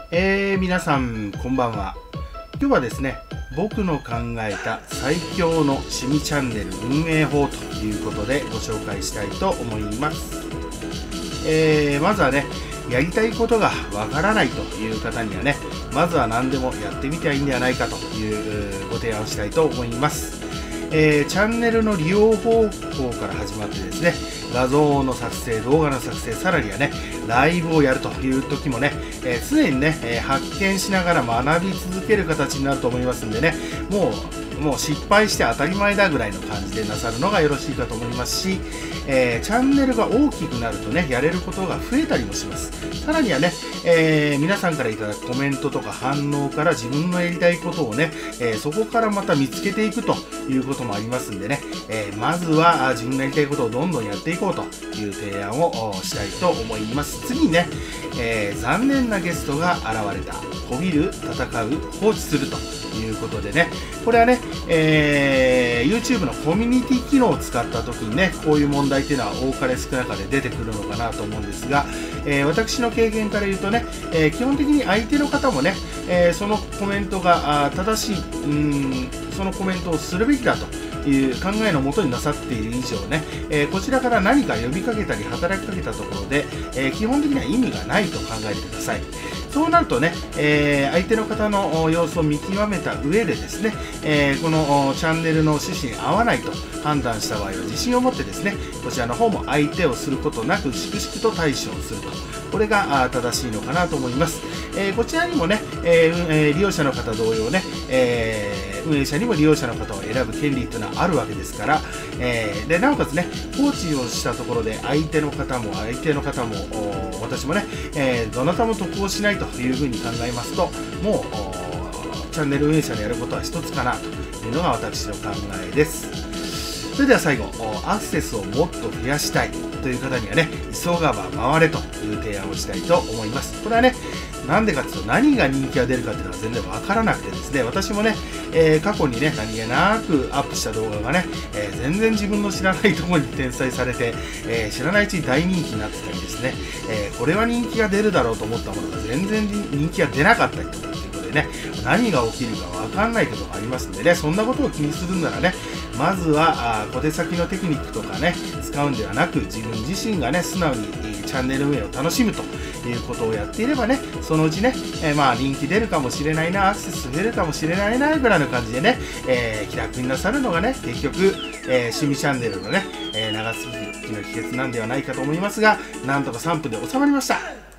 皆さんこんばんは。今日はですね、僕の考えた最強の趣味チャンネル運営法ということでご紹介したいと思います。まずはね、やりたいことがわからないという方にはね、まずは何でもやってみてはいいんではないかというご提案をしたいと思います。チャンネルの利用方法から始まってですね、画像の作成、動画の作成、さらにはね、ライブをやるという時もね、常にね、発見しながら学び続ける形になると思いますんでね、もう失敗して当たり前だぐらいの感じでなさるのがよろしいかと思いますし、チャンネルが大きくなるとね、やれることが増えたりもします。さらにはね、皆さんからいただくコメントとか反応から自分のやりたいことをね、そこからまた見つけていくということもありますんでね、まずは自分のやりたいことをどんどんやっていこうという提案をしたいと思います。次にね、残念なゲストが現れた、こびる、戦う、放置するということでね、これはね、YouTube のコミュニティ機能を使った時にね、こういう問題っていうのは多かれ少なかれ出てくるのかなと思うんですが、私の経験から言うとね、基本的に相手の方もね、そのコメントが正しい、そのコメントをするべきだという考えのもとになさっている以上ね、こちらから何か呼びかけたり働きかけたところで、基本的には意味がないと考えてください。そうなるとね、相手の方の様子を見極めた上でですね、このチャンネルの趣旨に合わないと判断した場合は自信を持ってですね、こちらの方も相手をすることなく粛々と対処をすると、これが正しいのかなと思います。こちらにもね、利用者の方同様ね、運営者にも利用者の方を選ぶ権利というのはあるわけですから、でなおかつね、放置をしたところで相手の方も私もね、どなたも得をしないというふうに考えますと、もうチャンネル運営者のやることは一つかなというのが私の考えです。それでは最後、アクセスをもっと増やしたいという方にはね、急がば回れという提案をしたいと思います。これはね、なんでかというと、何が人気が出るかというのは全然わからなくてですね、私もね、過去にね、何気なくアップした動画がね、全然自分の知らないところに転載されて、知らないうちに大人気になってたりですね、これは人気が出るだろうと思ったものが全然人気が出なかったりとかっていうことでね、何が起きるかわかんないことがありますんでね、そんなことを気にするならね、まずは小手先のテクニックとかね、使うんではなく、自分自身がね、素直にチャンネル運営を楽しむということをやっていればね、そのうちね、人気出るかもしれないな、アクセス増えるかもしれないなぐらいの感じでね、気楽になさるのがね、結局、趣味チャンネルのね、長続きの秘訣なんではないかと思いますが、なんとか3分で収まりました。